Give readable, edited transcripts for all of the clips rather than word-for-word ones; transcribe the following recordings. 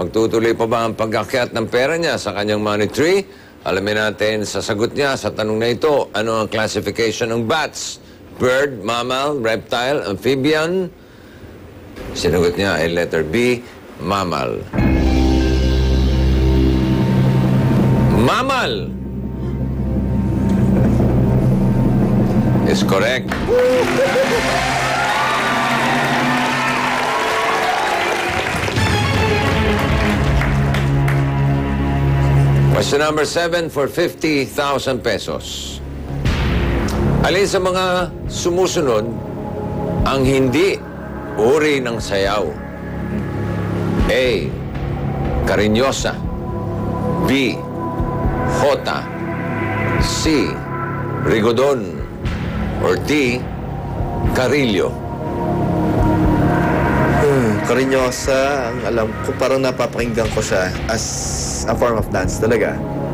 Magtutuloy pa ba ang pag-akyat ng pera niya sa kanyang money tree? Alamin natin sa sagot niya sa tanong na ito. Ano ang classification ng bats? Bird, mammal, reptile, amphibian? Sinagot niya ay letter B, mammal. Mammal is correct. Question number 7 for 50,000 pesos. Alin sa mga sumusunod ang hindi uri ng sayaw? A. Cariñosa. B. Jota. C. Rigodon. Or D. Carillo. Cariñosa, ang alam ko, parang napapakinggan ko siya as a form of dance talaga.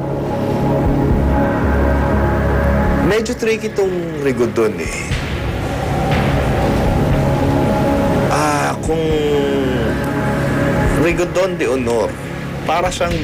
Medyo tricky itong Rigodon eh. Kung Rigodon de Honor, para siyang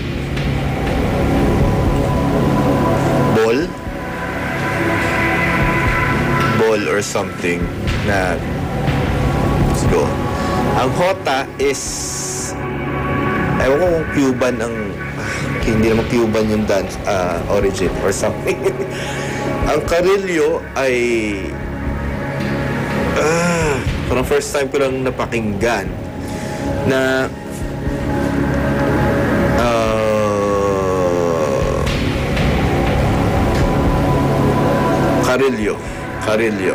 ball or something na siguro. Ang Jota is ewan ko kung Cuban ang hindi naman Cuban yung dance origin or something. Ang Carillo ay parang first time ko lang napakinggan na Carillo.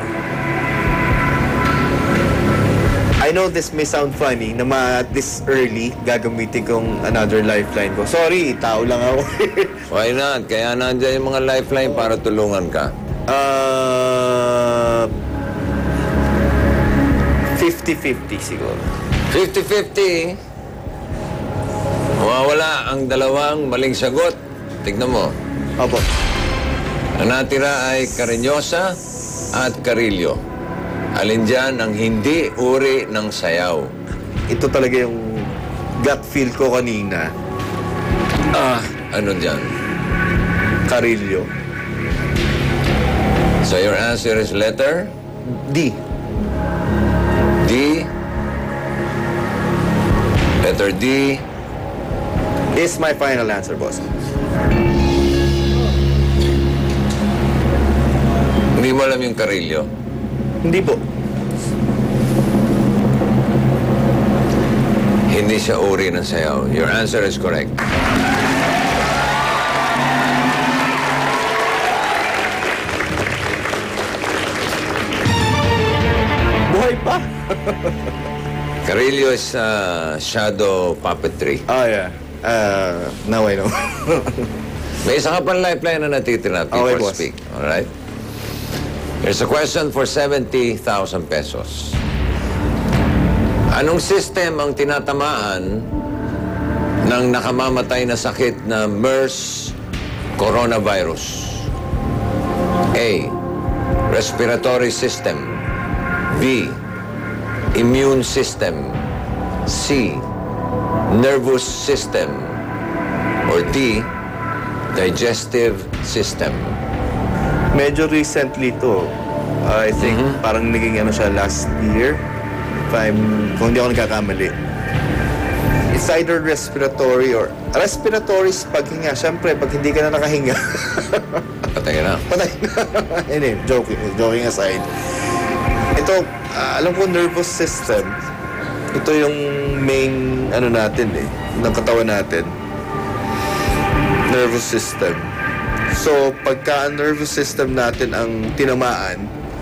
I know this may sound funny na this early gagamitin kong another lifeline ko. Sorry, tao lang ako. Why not? Kaya nandiyan yung mga lifeline para tulungan ka. 50-50 siguro. 50-50. Mawawala ang dalawang maling sagot. Tignan mo. Opo. Ang natira ay Cariñosa at Carillo. Alin dyan ang hindi uri ng sayaw? Ito talaga yung gut feel ko kanina. Ano dyan? Carillo. So your answer is letter? D. D. Letter D. Is my final answer, boss. Hindi mo alam yung Carillo? Hindi po. Hindi siya uri ng sayaw. Your answer is correct. Buhay pa? Carillo is shadow puppetry. Oh, yeah. Now I know. May isa ka pang lifeline na natitira. Okay, People boss. speak. Alright? Here's a question for 70,000 pesos. Anong system ang tinatamaan ng nakamamatay na sakit na MERS coronavirus? A. Respiratory system. B. Immune system. C. Nervous system. Or D. Digestive system. Medyo recently to. I think parang naging ano siya last year. Kung hindi ako nagkakamali. It's either respiratory or... Respiratory is paghinga. Siyempre, pag hindi ka na nakahinga. Patay na. Patay na. Anyway, joking aside. Ito, alam ko nervous system. Ito yung main, ano natin eh, ng katawan natin. Nervous system. So, pagka nervous system natin ang tinamaan,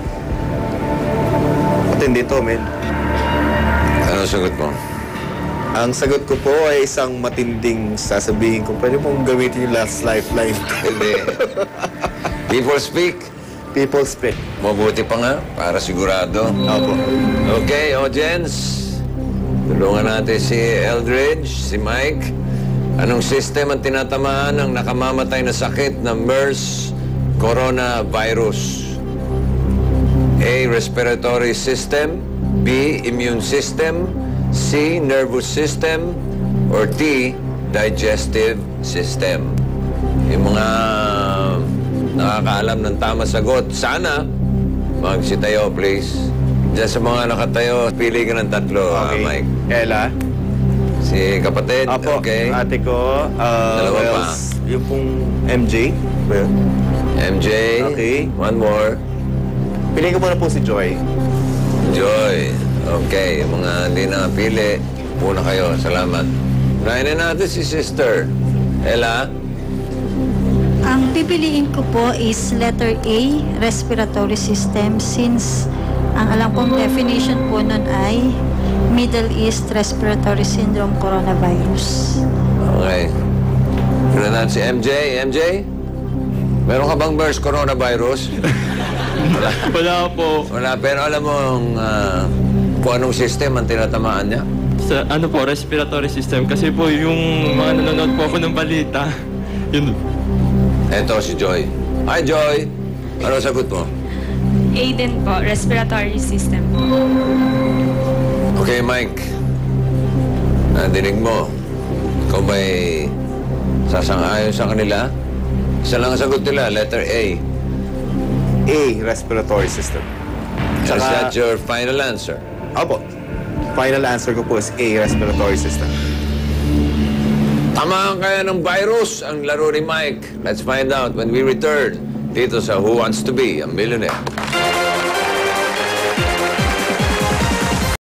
matindi to, men. Ano sagot mo? Ang sagot ko po ay isang matinding sasabihin ko. Pwede mong gamitin yung last lifeline. Hindi. People speak. People speak. Mabuti pa nga, para sigurado. Opo. Okay, audience. Tulungan natin si Eldridge, si Mike. Anong system ang tinatamaan ng nakamamatay na sakit na MERS coronavirus? A. Respiratory system. B. Immune system. C. Nervous system. Or T, digestive system. Yung mga nakakaalam ng tama sagot, sana magsitayo, please. Diyan sa mga nakatayo, pili ka ng tatlo, Mike. Ella. Si kapatid, Apo, okay. ate ko. Dalawa who pa. else? Yung pong MJ. Ba yun? MJ, Okay. one more. Piliin ko muna po si Joy. Joy. Okay, yung mga hindi nakapili, puna kayo. Salamat. Unahin na natin si Sister. Ella? Ang pipiliin ko po is letter A, respiratory system, since ang alam kong definition po nun ay Middle East Respiratory Syndrome Coronavirus. Okay. Unahin natin si MJ. MJ? Meron ka bang MERS coronavirus? Wala po. Wala, pero alam mo kung anong system ang tinatamaan niya? Sa ano po, respiratory system. Kasi po yung mga nanonood po ako ng balita. Yun. Eto si Joy. Hi, Joy. Ano sagot mo? A din po, respiratory system. Okay, Mike. Nadinig mo. Ikaw ba'y sasang-ayon sa kanila? Isa lang ang sagot nila, letter A. A, respiratory system. Is that your final answer? Opo. Final answer ko po is A, respiratory system. Tama kaya ng virus ang laro ni Mike? Let's find out when we return dito sa Who Wants to Be a Millionaire.